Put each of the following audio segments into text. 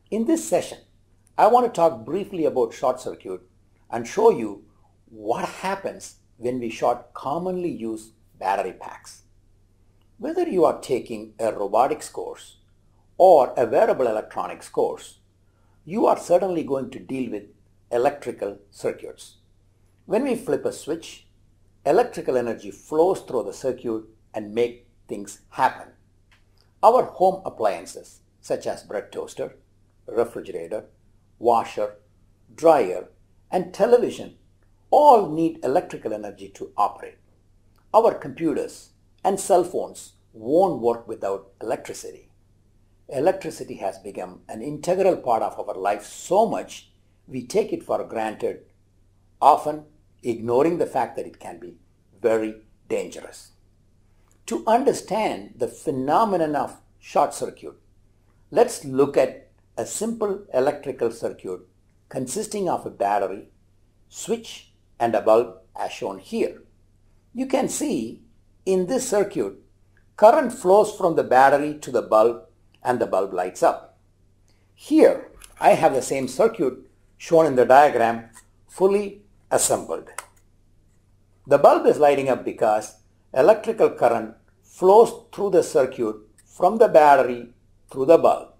In this session, I want to talk briefly about short circuit and show you what happens when we short commonly used battery packs. Whether you are taking a robotics course or a wearable electronics course, you are certainly going to deal with electrical circuits. When we flip a switch, electrical energy flows through the circuit and make things happen. Our home appliances such as bread toaster, refrigerator, washer, dryer, and television all need electrical energy to operate. Our computers and cell phones won't work without electricity. Electricity has become an integral part of our life so much we take it for granted, often ignoring the fact that it can be very dangerous. To understand the phenomenon of short circuit, let's look at a simple electrical circuit consisting of a battery, switch, and a bulb as shown here. You can see in this circuit, current flows from the battery to the bulb and the bulb lights up. Here, I have the same circuit shown in the diagram fully assembled. The bulb is lighting up because electrical current flows through the circuit from the battery through the bulb.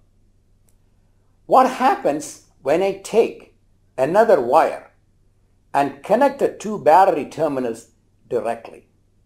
What happens when I take another wire and connect the two battery terminals directly?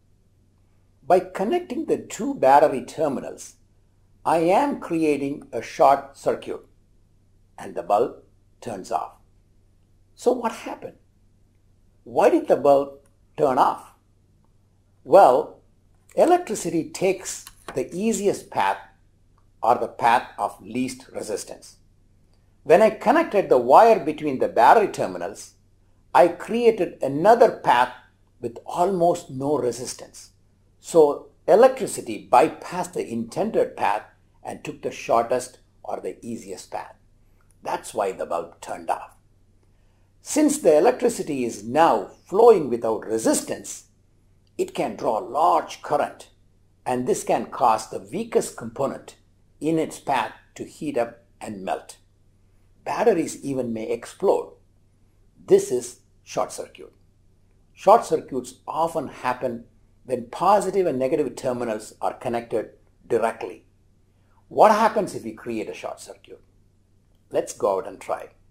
By connecting the two battery terminals, I am creating a short circuit and the bulb turns off. So what happened? Why did the bulb turn off? Well, electricity takes the easiest path or the path of least resistance. When I connected the wire between the battery terminals, I created another path with almost no resistance. So electricity bypassed the intended path and took the shortest or the easiest path. That's why the bulb turned off. Since the electricity is now flowing without resistance, it can draw large current, and this can cause the weakest component in its path to heat up and melt. Batteries even may explode. This is short circuit. Short circuits often happen when positive and negative terminals are connected directly. What happens if we create a short circuit? Let's go out and try.